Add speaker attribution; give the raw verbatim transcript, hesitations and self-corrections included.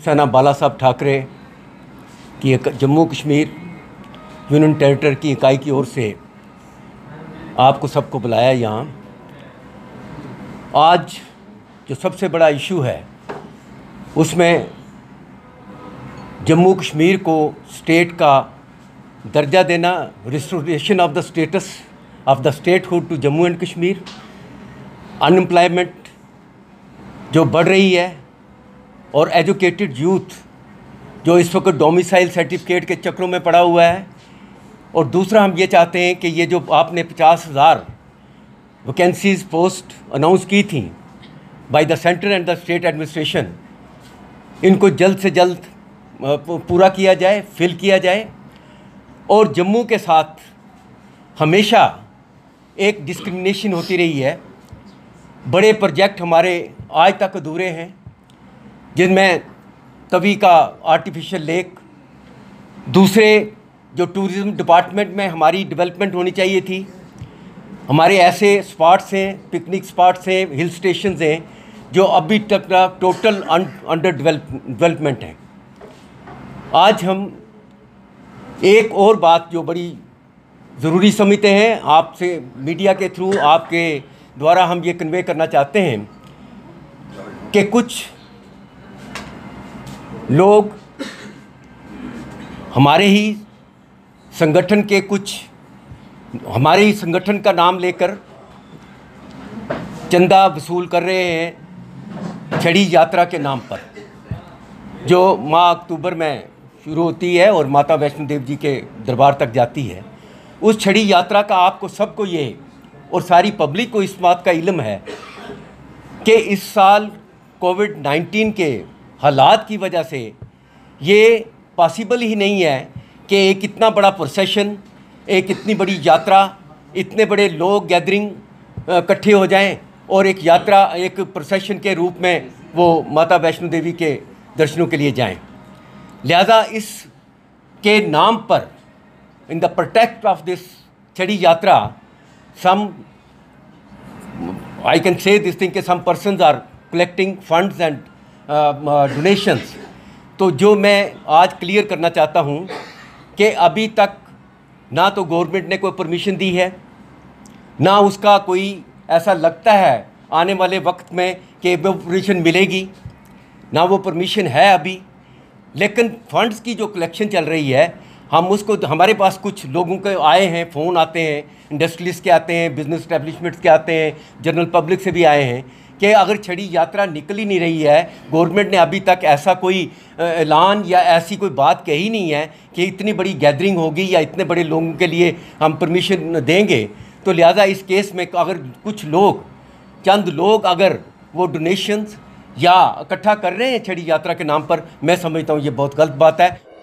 Speaker 1: सेना बाला साहब ठाकरे की जम्मू कश्मीर यूनियन टेरिटरी की इकाई की ओर से आपको सबको बुलाया यहाँ। आज जो सबसे बड़ा इशू है उसमें जम्मू कश्मीर को स्टेट का दर्जा देना, restoration of the status of the statehood to Jammu and Kashmir, unemployment जो बढ़ रही है और एजुकेटेड यूथ जो इस वक्त डोमिसाइल सर्टिफिकेट के चक्रों में पड़ा हुआ है। और दूसरा हम ये चाहते हैं कि ये जो आपने पचास हज़ार वैकेंसीज़ पोस्ट अनाउंस की थी by the centre and the state administration, इनको जल्द से जल्द पूरा किया जाए, फिल किया जाए। और जम्मू के साथ हमेशा एक डिस्क्रिमिनेशन होती रही है। बड़े प्रोजेक्ट हमारे आज तक अधूरे हैं, जिनमें तवी का आर्टिफिशियल लेक, दूसरे जो टूरिज़्म डिपार्टमेंट में हमारी डेवलपमेंट होनी चाहिए थी, हमारे ऐसे स्पॉट्स हैं, पिकनिक स्पॉट्स हैं, हिल स्टेशंस हैं जो अभी तक टोटल अंडर डेवलपमेंट हैं। आज हम एक और बात जो बड़ी ज़रूरी समझते हैं, आपसे मीडिया के थ्रू आपके द्वारा हम ये कन्वे करना चाहते हैं कि कुछ लोग हमारे ही संगठन के कुछ हमारे ही संगठन का नाम लेकर चंदा वसूल कर रहे हैं छड़ी यात्रा के नाम पर, जो माह अक्टूबर में शुरू होती है और माता वैष्णो देवी जी के दरबार तक जाती है। उस छड़ी यात्रा का आपको सबको ये और सारी पब्लिक को इस बात का इल्म है कि इस साल कोविड नाइन्टीन के हालात की वजह से ये पॉसिबल ही नहीं है कि एक इतना बड़ा प्रोसेशन, एक इतनी बड़ी यात्रा, इतने बड़े लोग गैदरिंग इकट्ठे हो जाएं और एक यात्रा, एक प्रोसेशन के रूप में वो माता वैष्णो देवी के दर्शनों के लिए जाएं। लिहाजा इस के नाम पर, in the protect of this छड़ी यात्रा, some I can say this thing कि some persons are collecting funds and donations. तो जो मैं आज क्लियर करना चाहता हूँ कि अभी तक ना तो गवर्नमेंट ने कोई परमिशन दी है, ना उसका कोई ऐसा लगता है आने वाले वक्त में कि वो परमिशन मिलेगी, ना वो परमिशन है अभी। लेकिन फंड्स की जो कलेक्शन चल रही है, हम उसको, हमारे पास कुछ लोगों के आए हैं, फ़ोन आते हैं, इंडस्ट्रियलिस्ट के आते हैं, बिजनेस एस्टेब्लिशमेंट्स के आते हैं, जनरल पब्लिक से भी आए हैं कि अगर छड़ी यात्रा निकल ही नहीं रही है, गवर्नमेंट ने अभी तक ऐसा कोई ऐलान या ऐसी कोई बात कही नहीं है कि इतनी बड़ी गैदरिंग होगी या इतने बड़े लोगों के लिए हम परमिशन देंगे। तो लिहाजा इस केस में अगर कुछ लोग, चंद लोग अगर वो डोनेशंस या इकट्ठा कर रहे हैं छड़ी यात्रा के नाम पर, मैं समझता हूँ ये बहुत गलत बात है।